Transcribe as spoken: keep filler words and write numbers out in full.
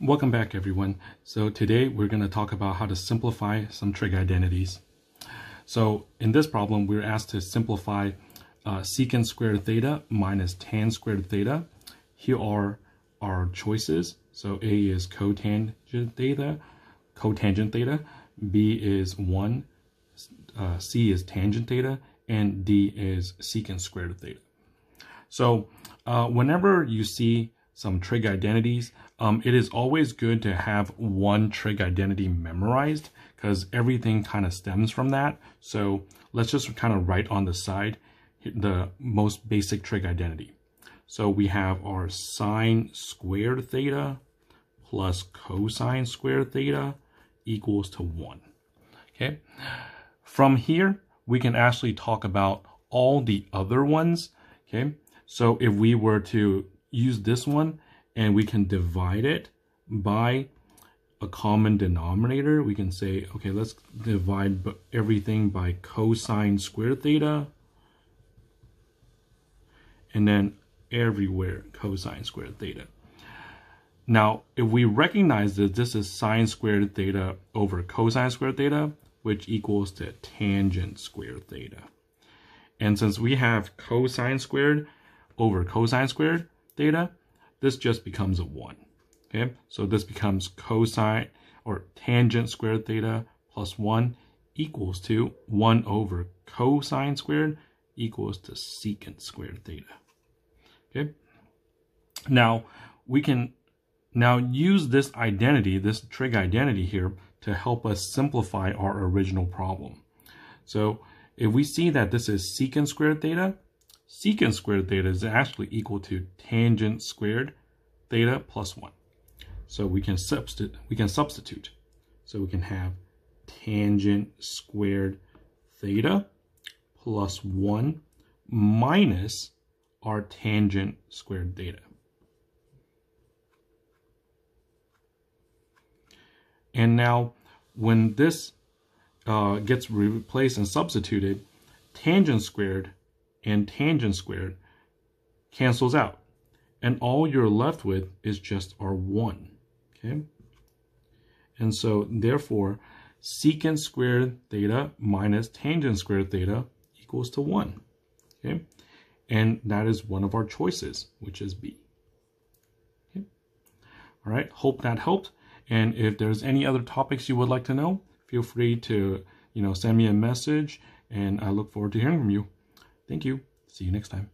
Welcome back, everyone. So today we're going to talk about how to simplify some trig identities. So in this problem, we're asked to simplify uh, secant squared theta minus tan squared theta. Here are our choices. So A is cotangent theta, cotangent theta, B is one, uh, C is tangent theta, and D is secant squared theta. So uh, whenever you see some trig identities, um, it is always good to have one trig identity memorized because everything kind of stems from that. So let's just kind of write on the side the most basic trig identity. So we have our sine squared theta plus cosine squared theta equals to one. Okay. From here, we can actually talk about all the other ones. Okay. So if we were to use this one and we can divide it by a common denominator, we can say, okay, let's divide everything by cosine squared theta, and then everywhere cosine squared theta. Now, if we recognize that this is sine squared theta over cosine squared theta, which equals to tangent squared theta. And since we have cosine squared over cosine squared theta, this just becomes a one. Okay, so this becomes cosine or tangent squared theta plus one equals to one over cosine squared equals to secant squared theta. Okay, now we can now use this identity, this trig identity here, to help us simplify our original problem. So if we see that this is secant squared theta, secant squared theta is actually equal to tangent squared theta plus one. So we can substitute, we can substitute. So we can have tangent squared theta plus one minus our tangent squared theta. And now when this uh, gets replaced and substituted, tangent squared and tangent squared cancels out. And all you're left with is just our one, okay? And so therefore, secant squared theta minus tangent squared theta equals to one, okay? And that is one of our choices, which is B. Okay? All right, hope that helped. And if there's any other topics you would like to know, feel free to, you know, send me a message, and I look forward to hearing from you. Thank you. See you next time.